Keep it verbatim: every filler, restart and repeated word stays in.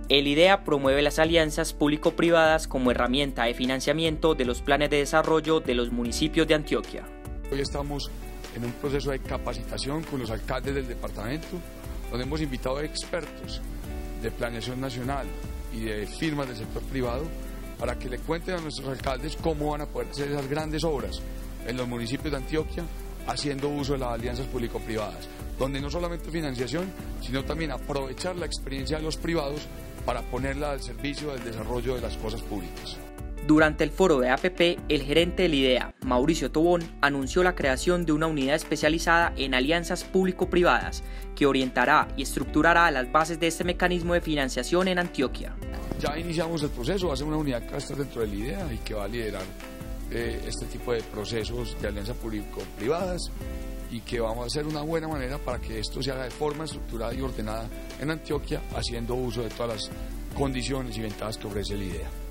El IDEA promueve las alianzas público-privadas como herramienta de financiamiento de los planes de desarrollo de los municipios de Antioquia. Hoy estamos en un proceso de capacitación con los alcaldes del departamento, donde hemos invitado a expertos de planeación nacional y de firmas del sector privado para que le cuenten a nuestros alcaldes cómo van a poder hacer esas grandes obras en los municipios de Antioquia, haciendo uso de las alianzas público-privadas, donde no solamente financiación, sino también aprovechar la experiencia de los privados para ponerla al servicio del desarrollo de las cosas públicas. Durante el foro de A P P, el gerente del IDEA, Mauricio Tobón, anunció la creación de una unidad especializada en alianzas público-privadas que orientará y estructurará las bases de este mecanismo de financiación en Antioquia. Ya iniciamos el proceso, va a ser una unidad que va a estar dentro del IDEA y que va a liderar eh, este tipo de procesos de alianzas público-privadas y que vamos a hacer una buena manera para que esto se haga de forma estructurada y ordenada en Antioquia, haciendo uso de todas las condiciones y ventajas que ofrece el IDEA.